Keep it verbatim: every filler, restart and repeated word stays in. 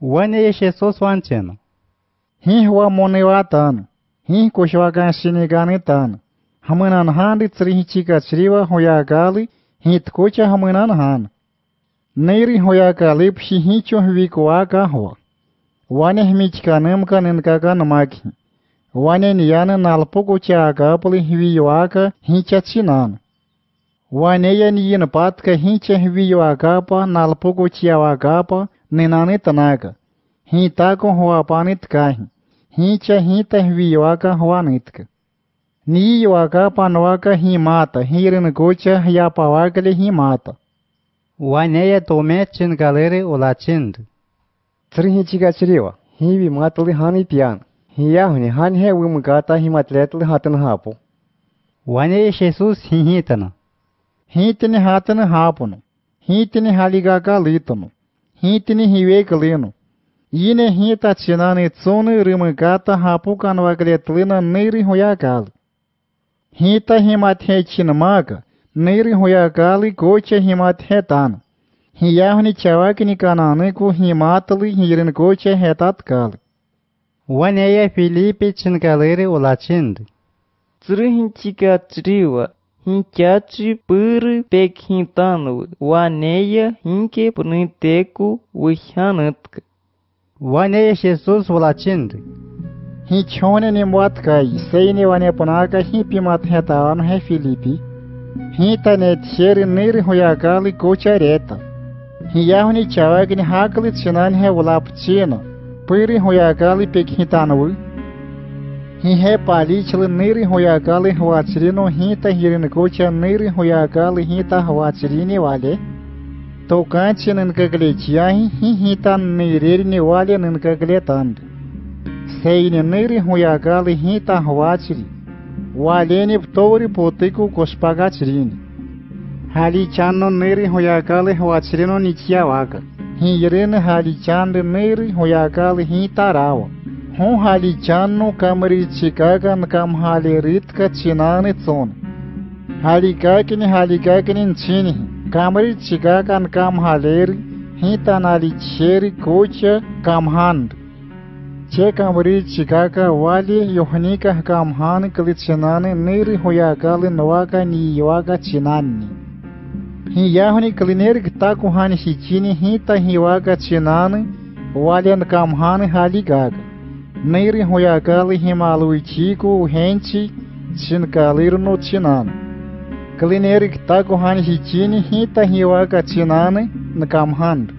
Wane Jesus wancheno. Hi wa monewatan. Hi koshwagan shiniganitan. Hamanan handi tsrihi chika chriwa hoyagali. Hi tkocha hamanan han. Neiri hoyagali pshi hi chohwikuaka hoa. Wane hmichka namka ninkaga namaki. Wane niyana nalpoku chaga puli hwiyuaka hincha chinan. Wane ya niyin patka hincha hwiyuaka pa nalpoku chiawaga pa ninani tanaga. Hintako hoa panitkahi. Hincha hinta hwiyuaka hoa nitka. Niyuaka panwaka himata hirin gocha yapawakale himata. Wane ya tome chingalere ulachind. Tsrihi chika chriwa. Hivi matali hani pian. Hiyahuni han he wimgata himatletli hatan hapo. Wane Jesus hihitana. Hitini hatan hapunu. Hitini haligaga litunu. Hitini hiveka linu. Yine hita chinani tsuni rimgata hapu kanwagletlina niri hoyagali. Hita himat he chinamaga. Niri hoyagali gocha himat he tana. Hiyahuni chawakini kanane ku himatali hirin gocha hetat gali. Wane ya Filipe chingalere ulachind. Tsrihin chika chriwa. Hinchachi pur pek hintanu. Waneya hinke puniteku wihanatka. Wane ya Jesus ulachind. Hichone ni mwatkai. Seine wane panaka hipi mathetaan he Filipe. Hinta ne tsheri niri hoyagali gochareta. Hiyahuni chawagini hakali chinan he ulapchina. Puri hoyagali pekhitanawu. Hi he pali chile niri hoyagali hwachirino hita hirin gocha niri hoyagali hita hwachirini wale. To kanchi ninkagle chiyahi hi hita nirini wale ninkagle tand. Seine niri hoyagali hita hwachiri. Waleni ptori potiku kospagachirini. Hali channo niri hoyagali hwachirino nichia waga. Hirin halichan neri hoyagal hitarawa. Hon halichanno kamri chikagan kam haliritka chinani tson. Halikakin halikakin chini. Kamri chikagan kam haleri hitan halicheri kocha kam hand. Che kamri chikaka wali yohnika kam han klichinani neri hoyagal noaga ni yoga chinani. Hiyahuni klinerik taku hani hichini hita hiwaga chinani walian kamhani haligaga. Neri hoyagali himalui chiku henchi chinkalirno chinani. Klinerik taku hani hichini hita hiwaga chinani nkamhand.